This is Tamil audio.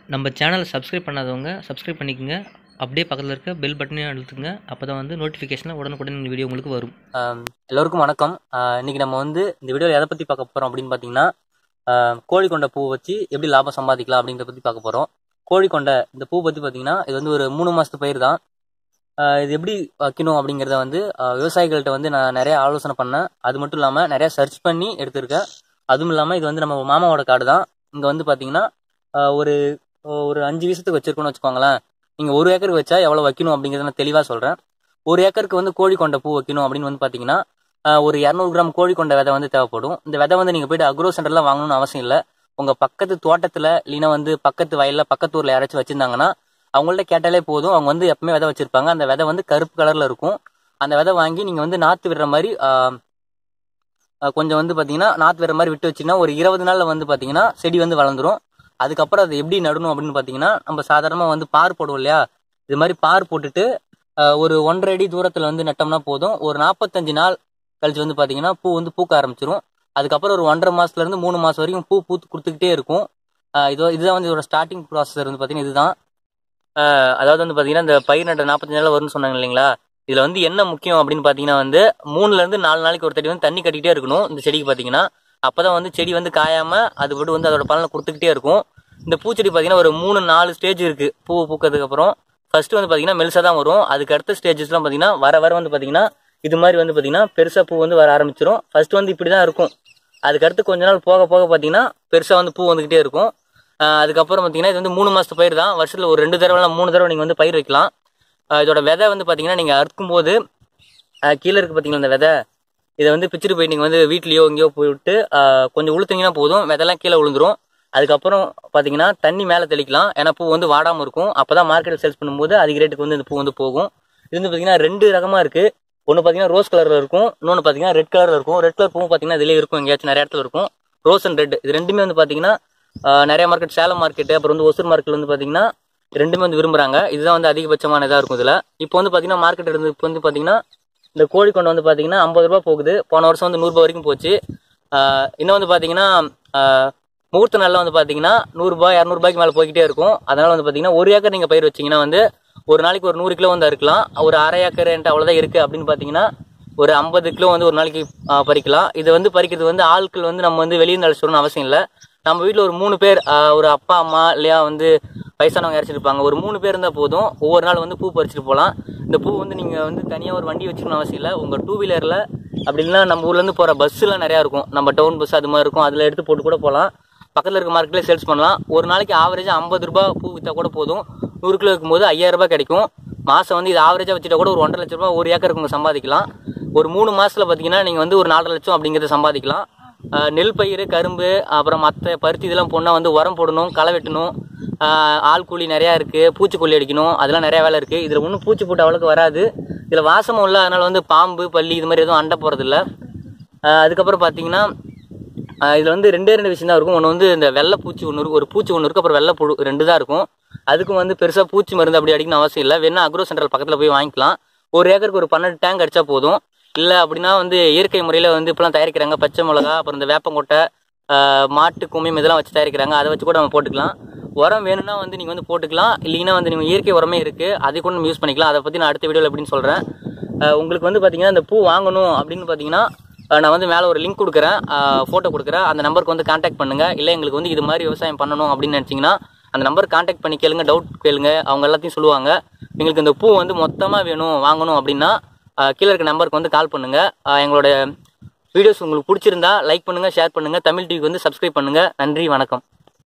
நம்ம சேனலை சப்ஸ்கிரைப் பண்ணாதவங்க சப்ஸ்கிரைப் பண்ணிக்கோங்க. அப்படியே பக்கத்தில் இருக்க பெல் பட்டனையும் அழுத்துங்க. அப்போ தான் வந்து நோட்டிஃபிகேஷனில் உடனுக்குடன் இந்த வீடியோ உங்களுக்கு வரும். எல்லோருக்கும் வணக்கம். இன்னைக்கு நம்ம வந்து இந்த வீடியோவில் எதை பற்றி பார்க்க போகிறோம் அப்படின்னு பார்த்தீங்கன்னா, கோழி கொண்ட பூ வச்சு எப்படி லாபம் சம்பாதிக்கலாம் அப்படின்றத பற்றி பார்க்க போகிறோம். கோழி கொண்ட இந்த பூ பற்றி பார்த்தீங்கன்னா, இது வந்து ஒரு 3 மாதத்து பயிர் தான். இது எப்படி வைக்கணும் அப்படிங்கிறத வந்து விவசாயிகள்கிட்ட வந்து நான் நிறைய ஆலோசனை பண்ணேன். அது மட்டும் இல்லாமல் நிறையா சர்ச் பண்ணி எடுத்திருக்கேன். அதுவும் இல்லாமல் இது வந்து நம்ம மாமாவோட காடு தான். இங்கே வந்து பார்த்தீங்கன்னா ஒரு ஒரு 5 விஷயத்துக்கு வச்சிருக்கோன்னு வச்சுக்கோங்களேன். நீங்கள் 1 ஏக்கருக்கு வச்சா எவ்வளோ வைக்கணும் அப்படிங்கிறத நான் தெளிவாக சொல்கிறேன். 1 ஏக்கருக்கு வந்து கோழி கொண்ட பூ வைக்கணும் அப்படின்னு வந்து பார்த்தீங்கன்னா, ஒரு 200 கிராம் கோழி கொண்ட விதை வந்து தேவைப்படும். இந்த விதை வந்து நீங்கள் போய்ட்டு அக்ரோ சென்டரில் வாங்கணும்னு அவசியம் இல்லை. உங்கள் பக்கத்து தோட்டத்தில் இல்லைன்னா வந்து பக்கத்து வயலில் பக்கத்து ஊரில் யாராச்சும் வச்சுருந்தாங்கன்னா அவங்கள்ட்ட கேட்டாலே போதும். அவங்க வந்து எப்பவுமே விதை வச்சுருப்பாங்க. அந்த விதை வந்து கருப்பு கலரில் இருக்கும். அந்த விதை வாங்கி நீங்கள் வந்து நாற்று விடுற மாதிரி கொஞ்சம் வந்து பார்த்தீங்கன்னா நாற்று விடுற மாதிரி விட்டு வச்சிங்கன்னா ஒரு 20 நாளில் வந்து பார்த்தீங்கன்னா செடி வந்து வளர்ந்துடும். அதுக்கப்புறம் அது எப்படி நடணும் அப்படின்னு பார்த்தீங்கன்னா, நம்ம சாதாரணமாக வந்து பார் போடுவோம் இல்லையா, இது மாதிரி பார் போட்டுட்டு ஒரு 1.5 அடி தூரத்தில் வந்து நட்டோம்னா போதும். ஒரு 45 நாள் கழிச்சு வந்து பார்த்தீங்கன்னா பூ வந்து பூக்க ஆரம்பிச்சிடும். அதுக்கப்புறம் ஒரு 1.5 மாதத்துலேருந்து 3 மாதம் வரைக்கும் பூ பூத்து கொடுத்துக்கிட்டே இருக்கும். இதுதான் வந்து இதோட ஸ்டார்டிங் ப்ராசஸர் வந்து பார்த்தீங்கன்னா இதுதான். அதாவது வந்து பார்த்தீங்கன்னா இந்த பயிர் நட்ட 45 நாள் வரும்னு சொன்னாங்க இல்லைங்களா, இதில் வந்து என்ன முக்கியம் அப்படின்னு பார்த்தீங்கன்னா வந்து 3லேருந்து 4 நாளைக்கு ஒரு தடி வந்து தண்ணி கட்டிக்கிட்டே இருக்கணும் இந்த செடிக்கு பார்த்தீங்கன்னா. அப்போ தான் வந்து செடி வந்து காயாமல் அது போட்டு வந்து அதோட பலனை கொடுத்துக்கிட்டே இருக்கும். இந்த பூச்செடி பார்த்தீங்கன்னா ஒரு 3-4 ஸ்டேஜ் இருக்குது பூ பூக்கிறதுக்கப்புறம். ஃபர்ஸ்ட் வந்து பார்த்தீங்கன்னா மெல்சாக தான் வரும். அதுக்கு அடுத்த ஸ்டேஜஸ்லாம் பார்த்தீங்கன்னா வர வந்து பார்த்தீங்கன்னா இது மாதிரி வந்து பார்த்தீங்கன்னா பெருசாக பூ வந்து வர ஆரம்பிச்சிடும். ஃபர்ஸ்ட் வந்து இப்படி தான் இருக்கும். அதுக்கடுத்து கொஞ்ச நாள் போக போக பார்த்தீங்கன்னா பெருசாக வந்து பூ வந்துக்கிட்டே இருக்கும். அதுக்கப்புறம் பார்த்தீங்கன்னா இது வந்து 3 மாதத்து பயிர் தான். வருஷத்தில் ஒரு 2 தடவை 3 தடவை நீங்கள் வந்து பயிர் வைக்கலாம். இதோட விதை வந்து பார்த்தீங்கன்னா நீங்கள் அறுக்கும் போது கீழே இருக்குது பார்த்தீங்களா இந்த விதை, இதை வந்து பிச்சுட்டு போய் நீங்கள் வந்து வீட்லேயோ எங்கேயோ போய்விட்டு கொஞ்சம் உளுத்திங்கன்னா போதும், விதைலாம் கீழே விழுந்துரும். அதுக்கப்புறம் பார்த்தீங்கன்னா தண்ணி மேலே தெளிக்கலாம். ஏன்னா பூ வந்து வாடாமல் இருக்கும். அப்போ தான் மார்க்கெட்டில் சேல்ஸ் பண்ணும்போது அதிக ரேட்டுக்கு வந்து இந்த பூ வந்து போகும். இது வந்து பார்த்தீங்கன்னா 2 ரகமாக இருக்குது. ஒன்று பார்த்தீங்கன்னா ரோஸ் கலரில் இருக்கும், இன்னொன்று பார்த்தீங்கன்னா ரெட் கலரில் இருக்கும். ரெட் கலர் பூ பார்த்தீங்கன்னா இதிலே இருக்கும், எங்கேயாச்சும் நிறைய இடத்துல இருக்கும். ரோஸ் அண்ட் ரெட் இது ரெண்டுமே வந்து பார்த்தீங்கன்னா நிறைய மார்க்கெட், சேலம் மார்க்கெட்டு அப்புறம் வந்து ஒசூர் மார்க்கெட் வந்து பார்த்தீங்கன்னா ரெண்டுமே வந்து விரும்புகிறாங்க. இதுதான் வந்து அதிகபட்சமான இதாக இருக்கும் இதில். இப்போ வந்து பார்த்தீங்கன்னா மார்க்கெட் இருந்து இப்போ வந்து பார்த்தீங்கன்னா இந்த கோழி கொண்டு வந்து பார்த்தீங்கன்னா 50 ரூபா போகுது. போன வருஷம் வந்து 100 ரூபா வரைக்கும் போச்சு. இன்னும் வந்து பார்த்தீங்கன்னா முகூர்த்த நாளில் வந்து பார்த்தீங்கன்னா 100 ரூபாய் 200 ரூபாய்க்கு மேலே போய்கிட்டே இருக்கும். அதனால் வந்து பார்த்தீங்கன்னா 1 ஏக்கர் நீங்கள் பயிர் வச்சிங்கன்னா வந்து ஒரு நாளைக்கு ஒரு 100 கிலோ வந்து அறுக்கலாம். ஒரு அரை ஏக்கர் என்கிட்ட அவ்வளோதான் இருக்குது அப்படின்னு பார்த்தீங்கன்னா ஒரு 50 கிலோ வந்து ஒரு நாளைக்கு பறிக்கலாம். இது வந்து பறிக்கிறது வந்து ஆட்கள் வந்து நம்ம வந்து வெளியே அழைச்சிடணும்னு அவசியம் இல்லை. நம்ம வீட்டில் ஒரு 3 பேர், ஒரு அப்பா அம்மா இல்லையா வந்து வயசானவங்க இறச்சிட்டு இருப்பாங்க, ஒரு 3 பேர் இருந்தால் போதும். ஒவ்வொரு நாள் வந்து பூ பறிச்சுட்டு போகலாம். இந்த பூ வந்து நீங்கள் வந்து தனியாக ஒரு வண்டி வச்சுக்கணும் அவசியம் இல்லை. உங்கள் 2 வீலரில் அப்படி இல்லைன்னா நம்ம ஊர்லேருந்து போகிற பஸ்ஸுலாம் நிறையா இருக்கும், நம்ம டவுன் பஸ் அது மாதிரி இருக்கும், அதில் எடுத்து போட்டு கூட போகலாம். பக்கத்தில் இருக்க மார்க்கெட்லேயே சேல்ஸ் பண்ணலாம். ஒரு நாளைக்கு ஆவரேஜாக 50 ரூபா பூ விற்றா கூட போதும். 100 கிலோ இருக்கும்போது 5000 ரூபாய் கிடைக்கும். மாதம் வந்து இது ஆவரேஜாக வச்சுட்டா கூட ஒரு 1.5 லட்ச ரூபா ஒரு ஏக்கருக்கு உங்கள் சம்பாதிக்கலாம். ஒரு 3 மாதத்தில் பார்த்தீங்கன்னா நீங்கள் வந்து ஒரு 4 லட்சம் அப்படிங்கிறத சம்பாதிக்கலாம். நெல் பயிர், கரும்பு அப்புறம் மற்ற பருத்தி இதெல்லாம் போனால் வந்து உரம் போடணும், களை வெட்டணும், ஆள் கூலி நிறையா இருக்குது, பூச்சிக்கொல்லி அடிக்கணும், அதெல்லாம் நிறையா வேலை இருக்குது. இதில் ஒன்றும் பூச்சி போட்டு அவ்வளோக்கு வராது. இதில் வாசமும் இல்லை, அதனால் வந்து பாம்பு பல்லி இது மாதிரி எதுவும் அண்டை போகிறதில்ல. அதுக்கப்புறம் பார்த்தீங்கன்னா இதில் வந்து 2 விஷயம் தான் இருக்கும். ஒன்று வந்து இந்த வெள்ளை பூச்சி ஒன்று இருக்கும், ஒரு பூச்சி ஒன்று இருக்குது, அப்புறம் வெள்ளை புழு 2 தான் இருக்கும். அதுக்கும் வந்து பெருசாக பூச்சி மருந்து அப்படி அடிக்கணும் அவசியம் இல்லை. வேணா அக்ரோ சென்டர் பக்கத்தில் போய் வாங்கிக்கலாம். ஒரு ஏக்கருக்கு ஒரு 12 டேங்க் அடித்தா போதும். இல்லை அப்படின்னா வந்து இயற்கை முறையில் வந்து இப்போலாம் தயாரிக்கிறாங்க. பச்சை மிளகா அப்புறம் இந்த வேப்பங்கொட்டை, மாட்டு கும்மியம் இதெல்லாம் வச்சு தயாரிக்கிறாங்க. அதை வச்சு கூட நம்ம போட்டுக்கலாம். உரம் வேணும்னா வந்து நீங்கள் வந்து போட்டுக்கலாம். இல்லைன்னா வந்து நீங்கள் இயற்கை உரமே இருக்குது, அதை கூட நம்ம யூஸ் பண்ணிக்கலாம். அதை பற்றி நான் அடுத்த வீடியோவில் எப்படின்னு சொல்கிறேன். உங்களுக்கு வந்து பார்த்தீங்கன்னா இந்த பூ வாங்கணும் அப்படின்னு பார்த்தீங்கன்னா நான் வந்து மேலே ஒரு லிங்க் கொடுக்குறேன், ஃபோட்டோ கொடுக்குறேன். அந்த நம்பருக்கு வந்து கான்டாக்ட் பண்ணுங்கள். இல்லை எங்களுக்கு வந்து இது மாதிரி விவசாயம் பண்ணணும் அப்படின்னு நினச்சிங்கன்னா அந்த நம்பர் கான்டாக்ட் பண்ணி கேளுங்க, டவுட் கேளுங்க, அவங்க எல்லாத்தையும் சொல்லுவாங்க. எங்களுக்கு இந்த பூ வந்து மொத்தமாக வேணும் வாங்கணும் அப்படின்னா கீழே இருக்க நம்பருக்கு வந்து கால் பண்ணுங்கள். எங்களோட வீடியோஸ் உங்களுக்கு பிடிச்சிருந்தா லைக் பண்ணுங்கள், ஷேர் பண்ணுங்கள். தமிழ் டிவிக்கு வந்து சப்ஸ்கிரைப் பண்ணுங்கள். நன்றி, வணக்கம்.